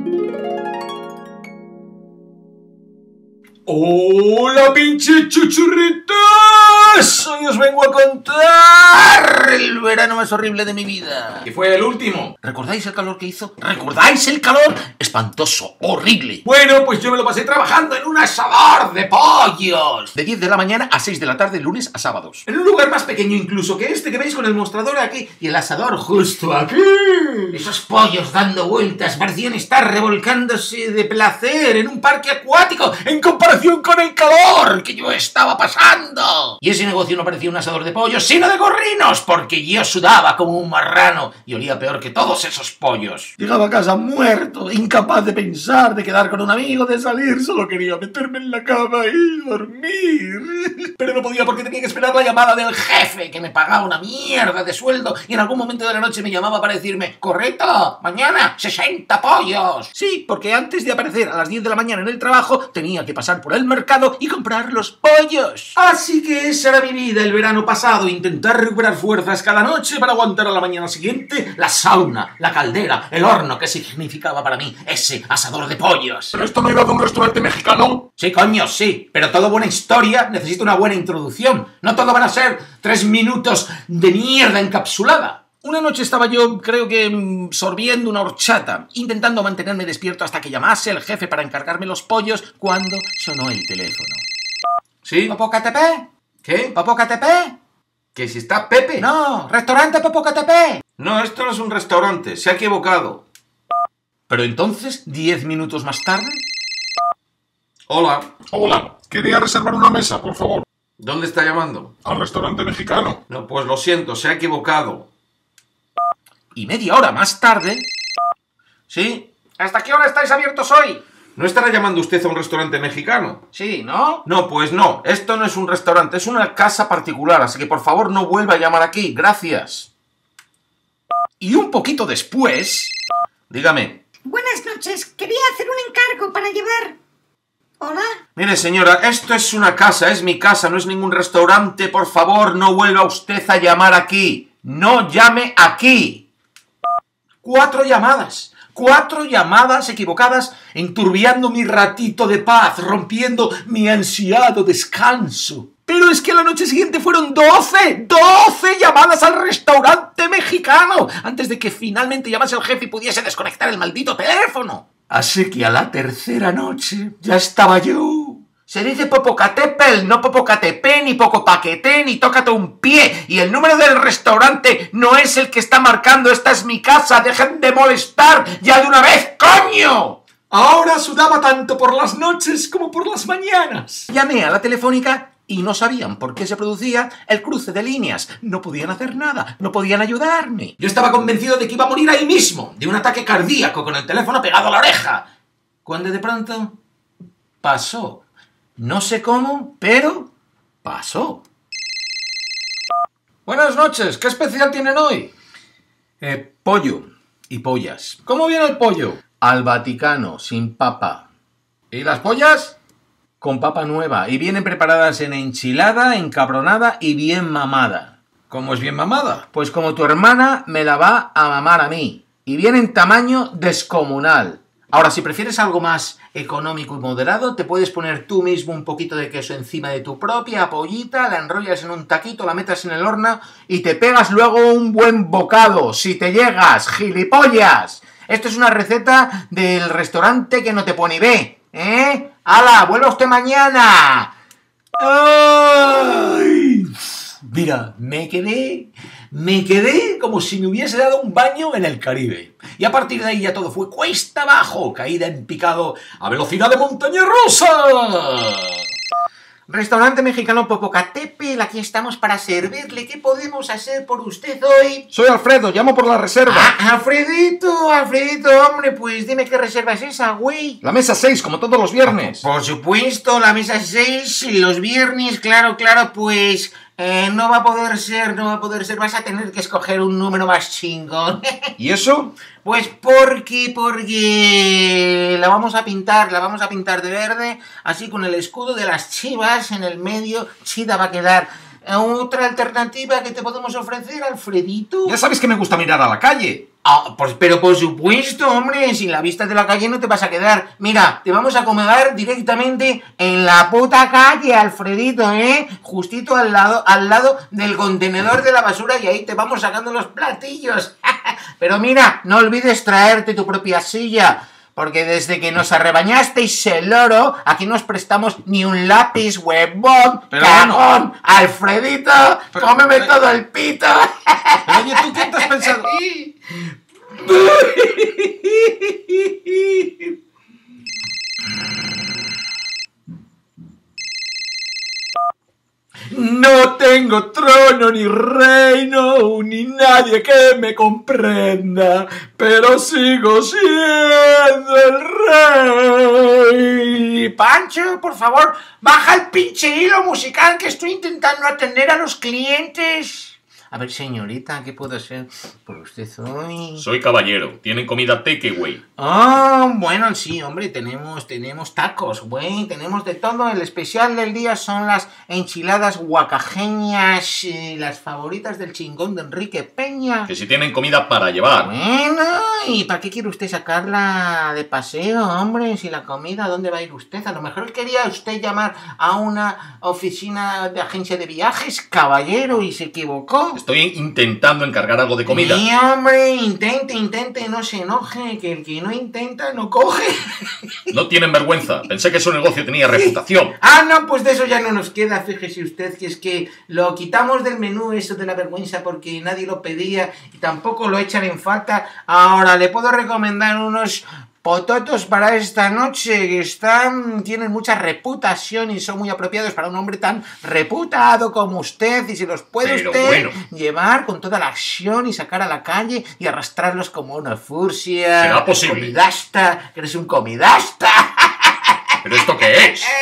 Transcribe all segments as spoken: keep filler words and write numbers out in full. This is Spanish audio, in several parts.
¡Hola, pinche chuchurritos! Hoy os vengo a contar el verano más horrible de mi vida. Que fue el último. ¿Recordáis el calor que hizo? ¿Recordáis el calor? Espantoso, horrible. Bueno, pues yo me lo pasé trabajando en un asador de pollos. De diez de la mañana a seis de la tarde, lunes a sábados. En un lugar más pequeño incluso que este que veis, con el mostrador aquí y el asador justo aquí. Esos pollos dando vueltas parecían estar revolcándose de placer en un parque acuático en comparación con el calor que yo estaba pasando. Y ese negocio no parecía un asador de pollos, sino de gorrinos, porque yo sudaba como un marrano y olía peor que todos esos pollos. Llegaba a casa muerto, incapaz de pensar, de quedar con un amigo, de salir. Solo quería meterme en la cama y dormir. Pero no podía porque tenía que esperar la llamada del jefe, que me pagaba una mierda de sueldo, y en algún momento de la noche me llamaba para decirme: correcto, mañana sesenta pollos. Sí, porque antes de aparecer a las diez de la mañana en el trabajo tenía que pasar por el mercado y comprar los pollos. Así que esa era mi vida el verano pasado: intentar recuperar fuerzas cada noche para aguantar a la mañana siguiente la sauna, la caldera, el horno que significaba para mí ese asador de pollos. ¿Pero esto no iba de un restaurante mexicano? Sí, coño, sí, pero toda buena historia necesita una buena introducción. No todo van a ser tres minutos de mierda encapsulada. Una noche estaba yo, creo que, mmm, sorbiendo una horchata, intentando mantenerme despierto hasta que llamase el jefe para encargarme los pollos, cuando sonó el teléfono. ¿Sí? ¿Popocatépetl? ¿Qué? ¿Popocatépetl? ¿Que si está Pepe? No, restaurante Popocatépetl. No, esto no es un restaurante, se ha equivocado. Pero entonces, diez minutos más tarde... Hola. Hola, quería reservar una mesa, por favor. ¿Dónde está llamando? Al restaurante mexicano. No, pues lo siento, se ha equivocado. Y media hora más tarde... ¿Sí? ¿Hasta qué hora estáis abiertos hoy? ¿No estará llamando usted a un restaurante mexicano? Sí, ¿no? No, pues no. Esto no es un restaurante, es una casa particular, así que por favor no vuelva a llamar aquí. Gracias. Y un poquito después... Dígame. Buenas noches. Quería hacer un encargo para llevar... ¿Hola? Mire, señora, esto es una casa, es mi casa, no es ningún restaurante. Por favor, no vuelva usted a llamar aquí. No llame aquí. Cuatro llamadas. Cuatro llamadas equivocadas, enturbiando mi ratito de paz, rompiendo mi ansiado descanso. Pero es que a la noche siguiente fueron doce, doce llamadas al restaurante mexicano, antes de que finalmente llamase el jefe y pudiese desconectar el maldito teléfono. Así que a la tercera noche ya estaba yo. Se dice Popocatépetl, no Popocatépetl, ni Pocopaquete, ni tócate un pie. Y el número del restaurante no es el que está marcando. Esta es mi casa, dejen de molestar ya de una vez, coño. Ahora sudaba tanto por las noches como por las mañanas. Llamé a la telefónica y no sabían por qué se producía el cruce de líneas. No podían hacer nada, no podían ayudarme. Yo estaba convencido de que iba a morir ahí mismo, de un ataque cardíaco con el teléfono pegado a la oreja. Cuando de pronto pasó. No sé cómo, pero pasó. Buenas noches, ¿qué especial tienen hoy? Eh, pollo y pollas. ¿Cómo viene el pollo? Al Vaticano, sin papa. ¿Y las pollas? Con papa nueva, y vienen preparadas en enchilada, encabronada y bien mamada. ¿Cómo es bien mamada? Pues como tu hermana me la va a mamar a mí. Y viene en tamaño descomunal. Ahora, si prefieres algo más económico y moderado, te puedes poner tú mismo un poquito de queso encima de tu propia pollita, la enrollas en un taquito, la metes en el horno y te pegas luego un buen bocado, si te llegas, gilipollas. Esto es una receta del restaurante que no te pone B, ¿eh? ¡Hala! ¡Vuelva usted mañana! ¡Ay! Mira, me quedé... Me quedé como si me hubiese dado un baño en el Caribe. Y a partir de ahí ya todo fue cuesta abajo, caída en picado a velocidad de montaña rusa. Restaurante mexicano Popocatépetl, aquí estamos para servirle. ¿Qué podemos hacer por usted hoy? Soy Alfredo, llamo por la reserva. Ah, Alfredito, Alfredito, hombre, pues dime qué reserva es esa, güey. La mesa seis, como todos los viernes. Por supuesto, la mesa seis, los viernes, claro, claro, pues... Eh, no va a poder ser, no va a poder ser, vas a tener que escoger un número más chingón. ¿Y eso? Pues porque, porque la vamos a pintar, la vamos a pintar de verde, así con el escudo de las Chivas en el medio. Chida va a quedar otra alternativa que te podemos ofrecer, Alfredito? Ya sabes que me gusta mirar a la calle. Ah, pues, pero por supuesto, hombre, sin la vista de la calle no te vas a quedar. Mira, te vamos a acomodar directamente en la puta calle, Alfredito, ¿eh? Justito al lado, al lado del contenedor de la basura y ahí te vamos sacando los platillos. Pero mira, no olvides traerte tu propia silla. Porque desde que nos arrebañasteis el oro, aquí no os prestamos ni un lápiz, huevón, pero cagón, bueno. Alfredito, pero, cómeme pero, todo el pito. Pero oye, ¿tú qué te has pensado? No tengo trono ni reino, ni nadie que me comprenda, pero sigo siendo el rey. Pancho, por favor, baja el pinche hilo musical que estoy intentando atender a los clientes. A ver, señorita, ¿qué puedo hacer por usted hoy? Soy caballero. ¿Tienen comida takeaway? Ah, oh, bueno, sí, hombre, tenemos, tenemos tacos, güey, tenemos de todo. El especial del día son las enchiladas guacajeñas, eh, las favoritas del chingón de Enrique Peña. Que si tienen comida para llevar. Bueno, ¿y para qué quiere usted sacarla de paseo, hombre? Si la comida, ¿a dónde va a ir usted? A lo mejor quería usted llamar a una oficina de agencia de viajes, caballero, y se equivocó. Estoy intentando encargar algo de comida. Sí, hombre, intente, intente, no se enoje, que el que no intenta no coge. No tienen vergüenza. Pensé que su negocio tenía reputación. Ah, no, pues de eso ya no nos queda, fíjese usted, que es que lo quitamos del menú eso de la vergüenza porque nadie lo pedía y tampoco lo echan en falta. Ahora, le puedo recomendar unos pototos para esta noche que están, tienen mucha reputación y son muy apropiados para un hombre tan reputado como usted, y si los puede Pero usted bueno. llevar con toda la acción y sacar a la calle y arrastrarlos como una furcia. ¿Será posible? Comidasta, que eres un comidasta. ¿Pero esto qué es?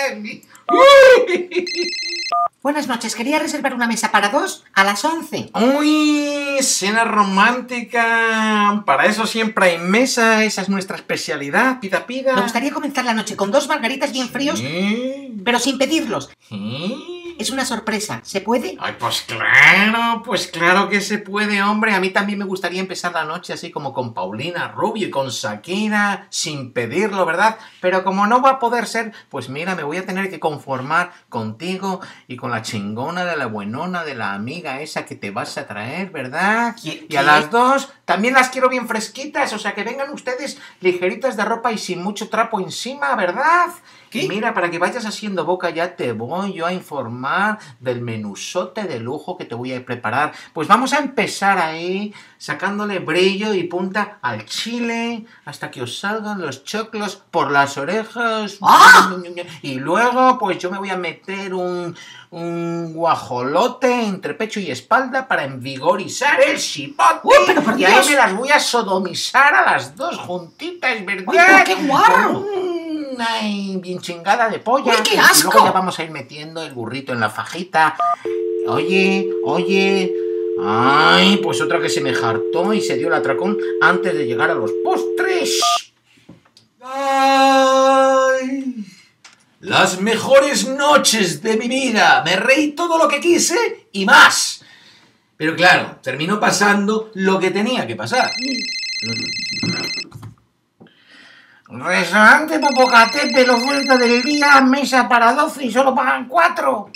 Buenas noches, quería reservar una mesa para dos a las once. ¡Uy! Cena romántica. Para eso siempre hay mesa, esa es nuestra especialidad. Pida, pida. Me gustaría comenzar la noche con dos margaritas bien fríos, ¿Sí? pero sin pedirlos. ¿Sí? Es una sorpresa, ¿se puede? Ay, pues claro, pues claro que se puede, hombre. A mí también me gustaría empezar la noche así como con Paulina Rubio y con Shakira, sin pedirlo, ¿verdad? Pero como no va a poder ser, pues mira, me voy a tener que conformar contigo y con la chingona de la buenona de la amiga esa que te vas a traer, ¿verdad? ¿Qué? Y a las dos también las quiero bien fresquitas, o sea, que vengan ustedes ligeritas de ropa y sin mucho trapo encima, ¿verdad? ¿Qué? Y mira, para que vayas haciendo boca, ya te voy yo a informar del menuzote de lujo que te voy a preparar. Pues vamos a empezar ahí, sacándole brillo y punta al chile, hasta que os salgan los choclos por las orejas. ¡Ah! Y luego, pues yo me voy a meter un, un guajolote entre pecho y espalda para envigorizar el chipote. ¡Uy, pero por y ahí Dios! me las voy a sodomizar a las dos juntitas, ¿verdad? ¡Uy, pero qué guarro! Mm, ay, bien chingada de polla. ¡Uy, qué Y asco! luego ya vamos a ir metiendo el burrito en la fajita. Oye, oye. Ay, pues otra que se me hartó y se dio el atracón antes de llegar a los postres. Ay, las mejores noches de mi vida. Me reí todo lo que quise y más. Pero claro, terminó pasando lo que tenía que pasar. Restaurante Popocatépetl, oferta del día, mesa para doce y solo pagan cuatro.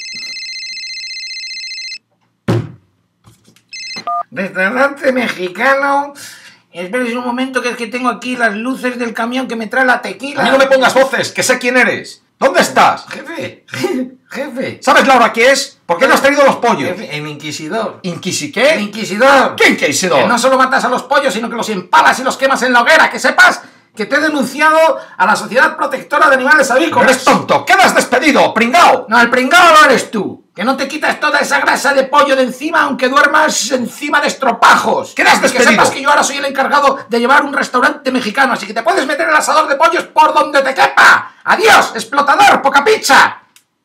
Restaurante mexicano. Espérese un momento, que es que tengo aquí las luces del camión que me trae la tequila. A mí no me pongas voces, que sé quién eres. ¿Dónde estás? Jefe, jefe. ¿Sabes la hora que es? ¿Por qué no has traído los pollos? Jefe, el inquisidor. ¿Inquisi El qué? inquisidor. ¿Qué inquisidor? Que no solo matas a los pollos, sino que los empalas y los quemas en la hoguera. Que sepas que te he denunciado a la Sociedad Protectora de Animales Avícolas. ¡Eres tonto! ¡Quedas despedido, pringao! No, el pringao no eres tú. Que no te quitas toda esa grasa de pollo de encima, aunque duermas encima de estropajos. ¡Quedas Y despedido! que sepas que yo ahora soy el encargado de llevar un restaurante mexicano, así que te puedes meter el asador de pollos por donde te quepa. ¡Adiós, explotador, poca pizza!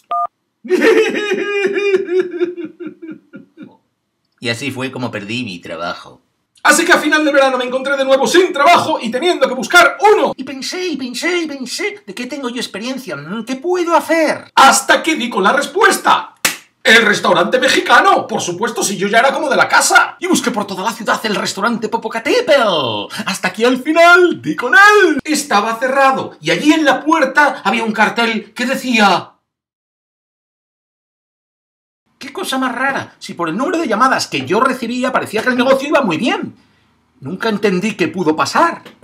Y así fue como perdí mi trabajo. Así que a final de verano me encontré de nuevo sin trabajo y teniendo que buscar uno. Y pensé, y pensé, y pensé, ¿de qué tengo yo experiencia? ¿Qué puedo hacer? Hasta que di con la respuesta. ¡El restaurante mexicano! Por supuesto, si yo ya era como de la casa. Y busqué por toda la ciudad el restaurante Popocatépetl. Hasta que al final di con él. Estaba cerrado y allí en la puerta había un cartel que decía... ¡Qué cosa más rara! Si por el número de llamadas que yo recibía parecía que el negocio iba muy bien. Nunca entendí qué pudo pasar.